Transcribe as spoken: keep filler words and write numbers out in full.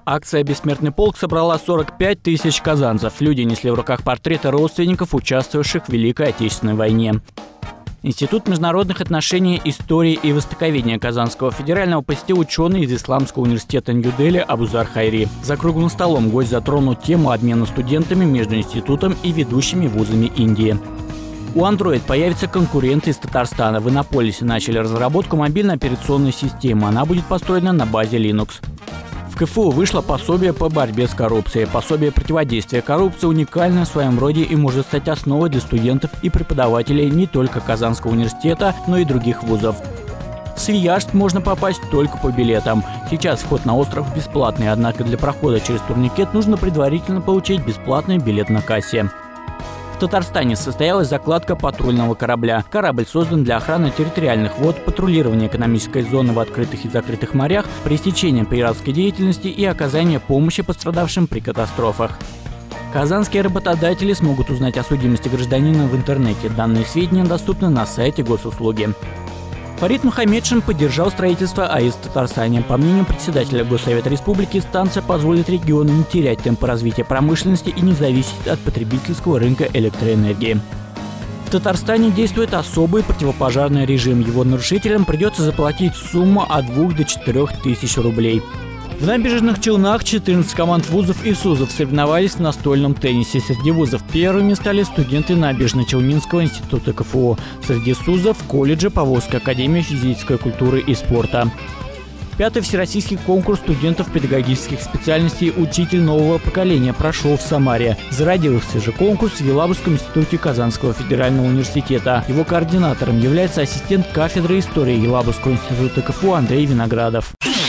Акция «Бессмертный полк» собрала сорок пять тысяч казанцев. Люди несли в руках портреты родственников, участвовавших в Великой Отечественной войне. Институт международных отношений, истории и востоковедения Казанского федерального посетил ученый из Исламского университета Нью-Дели Абузар Хайри. За круглым столом гость затронул тему обмена студентами между институтом и ведущими вузами Индии. У Android появятся конкуренты из Татарстана. В Иннополисе начали разработку мобильной операционной системы. Она будет построена на базе Linux. В КФУ вышло пособие по борьбе с коррупцией. Пособие противодействия коррупции уникальное в своем роде и может стать основой для студентов и преподавателей не только Казанского университета, но и других вузов. В Свияжск можно попасть только по билетам. Сейчас вход на остров бесплатный, однако для прохода через турникет нужно предварительно получить бесплатный билет на кассе. В Татарстане состоялась закладка патрульного корабля. Корабль создан для охраны территориальных вод, патрулирования экономической зоны в открытых и закрытых морях, пресечения пиратской деятельности и оказания помощи пострадавшим при катастрофах. Казанские работодатели смогут узнать о судимости гражданина в интернете. Данные сведения доступны на сайте госуслуги. Фарид Мухаммедшин поддержал строительство АЭС в Татарстане. По мнению председателя Госсовета Республики, станция позволит региону не терять темпы развития промышленности и не зависеть от потребительского рынка электроэнергии. В Татарстане действует особый противопожарный режим. Его нарушителям придется заплатить сумму от двух до четырёх тысяч рублей. В Набережных Челнах четырнадцать команд вузов и СУЗов соревновались в настольном теннисе. Среди вузов первыми стали студенты Набережно-Челнинского института КФУ. Среди СУЗов – колледжа Поволжской академии физической культуры и спорта. Пятый всероссийский конкурс студентов педагогических специальностей «Учитель нового поколения» прошел в Самаре. Зародился же конкурс в Елабужском институте Казанского федерального университета. Его координатором является ассистент кафедры истории Елабужского института КФУ Андрей Виноградов.